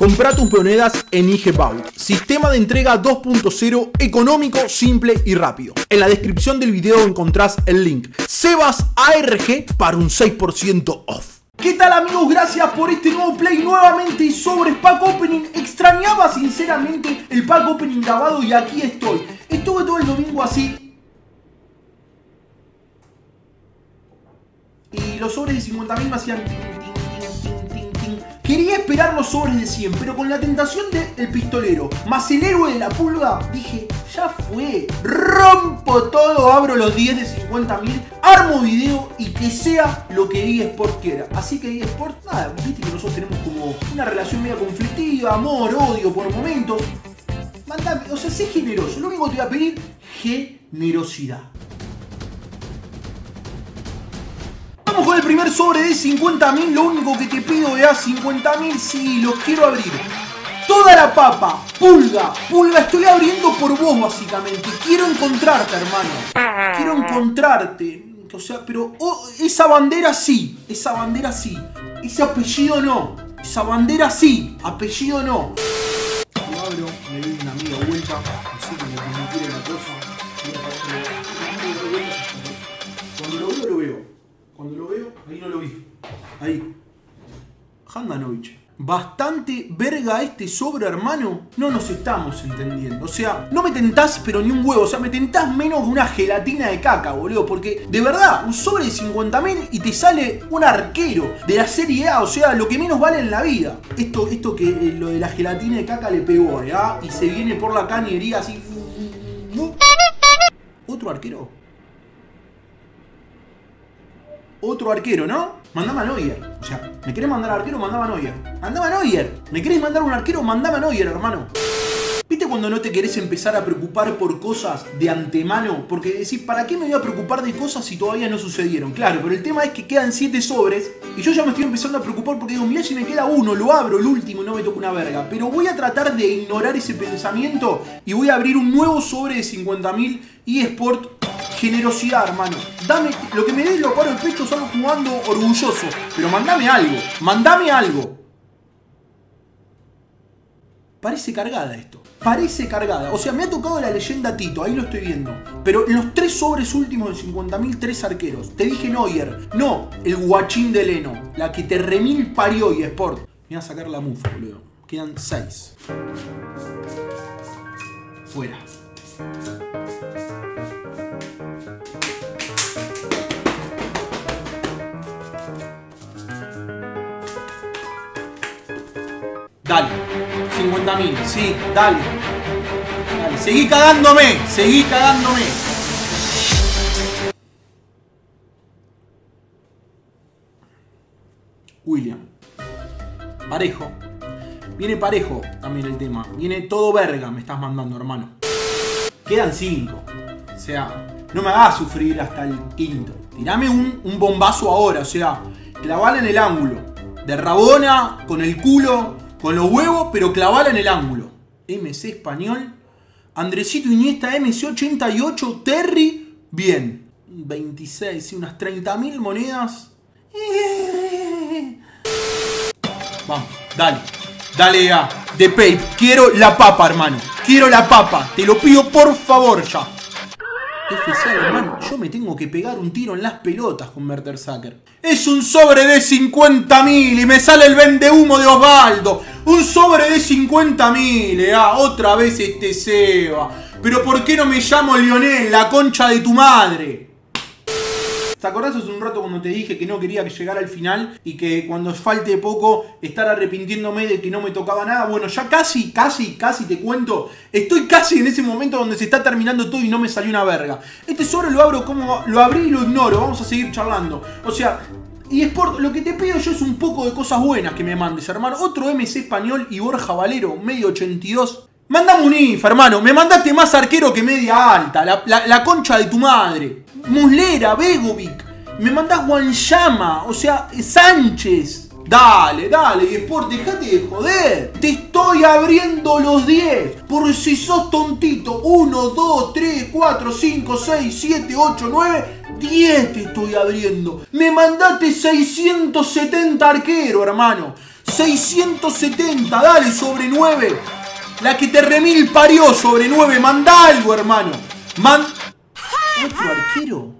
Comprá tus monedas en IGBAU. Sistema de entrega 2.0 económico, simple y rápido. En la descripción del video encontrás el link Sebas ARG para un 6% off. ¿Qué tal, amigos? Gracias por este nuevo play nuevamente sobre Pack Opening. Extrañaba sinceramente el Pack Opening grabado y aquí estoy. Estuve todo el domingo así. Y los sobres de 50.000 me hacían tin, tin, tin, tin, tin. Quería esperar los sobres de 100, pero con la tentación del pistolero más el héroe de la pulga, dije, ya fue. Rompo todo, abro los 10 de 50.000, armo video y que sea lo que eSport quiera. Así que eSport, nada, viste que nosotros tenemos como una relación media conflictiva, amor, odio por momentos. Mandame, o sea, sé generoso. Lo único que te voy a pedir, generosidad. Vamos con el primer sobre de 50.000. Lo único que te pido es 50.000. Sí, los quiero abrir. Toda la papa. Pulga. Pulga, estoy abriendo por vos básicamente. Quiero encontrarte, hermano. Quiero encontrarte. O sea, pero esa bandera sí. Esa bandera sí. Ese apellido no. Esa bandera sí. Apellido no. Lo abro. Me doy una amiga vuelta. Así que me quiere la cosa. Cuando lo veo, lo veo. Cuando lo veo, ahí no lo vi. Ahí. Handanovic. Bastante verga este sobre, hermano. No nos estamos entendiendo. O sea, no me tentás, pero ni un huevo. O sea, me tentás menos que una gelatina de caca, boludo. Porque, de verdad, un sobre de 50.000 y te sale un arquero de la Serie A. O sea, lo que menos vale en la vida. Esto que lo de la gelatina de caca le pegó, ¿verdad? Y se viene por la cañería así. ¿Otro arquero? Otro arquero, ¿no? Mandame a Neuer. O sea, ¿me querés mandar al arquero? Mandame a Neuer. Mandame a Neuer. ¿Me querés mandar un arquero? Mandame a Neuer, hermano. ¿Viste cuando no te querés empezar a preocupar por cosas de antemano? Porque decís, ¿para qué me voy a preocupar de cosas si todavía no sucedieron? Claro, pero el tema es que quedan 7 sobres y yo ya me estoy empezando a preocupar porque digo, mirá si me queda uno, lo abro, el último y no me toca una verga. Pero voy a tratar de ignorar ese pensamiento y voy a abrir un nuevo sobre de 50.000 eSport. Generosidad, hermano. Dame, lo que me des lo paro el pecho, salgo jugando orgulloso. Pero mandame algo. Mandame algo. Parece cargada esto. Parece cargada. O sea, me ha tocado la leyenda Tito. Ahí lo estoy viendo. Pero en los 3 sobres últimos de 50.000, 3 arqueros. Te dije Neuer. No, el guachín de Leno. La que te remil parió eSport. Me voy a sacar la mufa, boludo. Quedan 6. Fuera. Dale, 50.000, sí, dale. Dale, seguí cagándome, seguí cagándome. William. Parejo. Viene parejo también el tema. Viene todo verga, me estás mandando, hermano. Quedan 5. O sea, no me hagas sufrir hasta el quinto. Tirame un bombazo ahora, o sea, clavala en el ángulo. De Rabona, con el culo. Con los huevos, pero clavala en el ángulo. MC Español. Andresito Iniesta, MC88. Terry. Bien. 26, sí, unas 30.000 monedas. Vamos, dale. Dale ya. De Pape. Quiero la papa, hermano. Quiero la papa. Te lo pido por favor ya. FC, hermano, yo me tengo que pegar un tiro en las pelotas con Mertesacker. Es un sobre de 50.000 y me sale el vendehumo de Osvaldo. Un sobre de 50.000, otra vez este Seba. Pero ¿por qué no me llamo Lionel, la concha de tu madre? ¿Te acordás hace un rato cuando te dije que no quería que llegara al final y que cuando falte poco estar arrepintiéndome de que no me tocaba nada? Bueno, ya casi te cuento. Estoy casi en ese momento donde se está terminando todo y no me salió una verga. Este sobre lo abro como lo abrí y lo ignoro. Vamos a seguir charlando. O sea, eSport, lo que te pido yo es un poco de cosas buenas que me mandes, hermano. Otro MC Español y Borja Valero, medio 82. Mandame un IF, hermano. Me mandaste más arquero que media alta. La concha de tu madre. Muslera, Begovic. Me mandás Guanyama. O sea, Sánchez. Dale, dale, eSport, dejate de joder. Te estoy abriendo los 10. Por si sos tontito. 1, 2, 3, 4, 5, 6, 7, 8, 9, 10 te estoy abriendo. Me mandaste 670 arquero, hermano. 670, dale, sobre 9. La que te remil parió, sobre 9. Manda algo, hermano. ¿Otro arquero?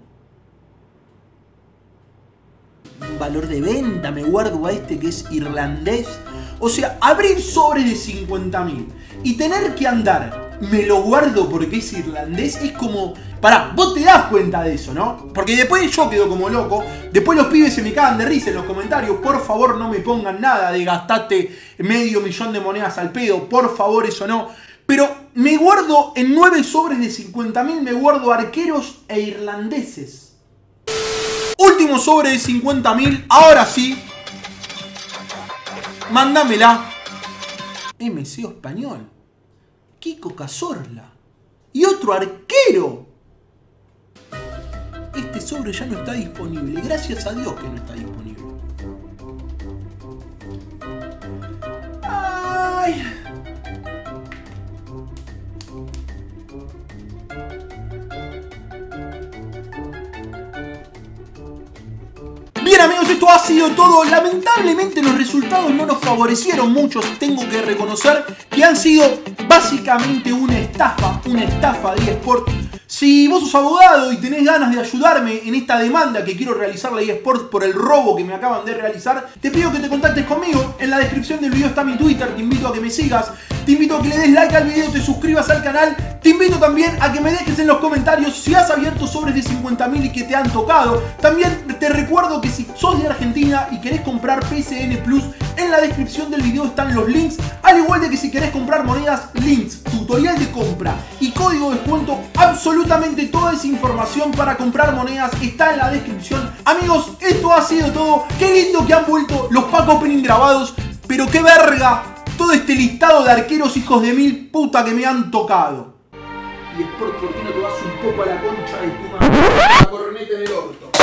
Un valor de venta, me guardo a este que es irlandés. O sea, abrir sobres de 50.000 y tener que andar, me lo guardo porque es irlandés, es como... Pará, vos te das cuenta de eso, ¿no? Porque después yo quedo como loco. Después los pibes se me cagan de risa en los comentarios. Por favor, no me pongan nada de gastate $500.000 de monedas al pedo. Por favor, eso no. Pero me guardo en 9 sobres de 50.000, me guardo arqueros e irlandeses. Último sobre de 50.000. Ahora sí. Mándamela. MCO Español. Kiko Cazorla. Y otro arquero. Este sobre ya no está disponible. Gracias a Dios que no está disponible. Ay. Bien amigos, esto ha sido todo. Lamentablemente los resultados no nos favorecieron mucho. Tengo que reconocer que han sido básicamente una estafa de eSport. Si vos sos abogado y tenés ganas de ayudarme en esta demanda que quiero realizarle a eSport por el robo que me acaban de realizar, te pido que te contactes conmigo. En la descripción del video está mi Twitter, te invito a que me sigas, te invito a que le des like al video, te suscribas al canal, te invito también a que me dejes en los comentarios si has abierto sobres de 50.000 y que te han tocado. También te recuerdo que si sos de Argentina y querés comprar PSN Plus, en la descripción del video están los links, al igual de que si querés comprar monedas, links, tutorial de compra y código de descuento. Absolutamente toda esa información para comprar monedas está en la descripción. Amigos, esto ha sido todo. Qué lindo que han vuelto los pack opening grabados, pero qué verga todo este listado de arqueros hijos de mil puta que me han tocado. Y eSport, ¿por qué no te vas un poco a la concha de tu madre? La corneta en el orto.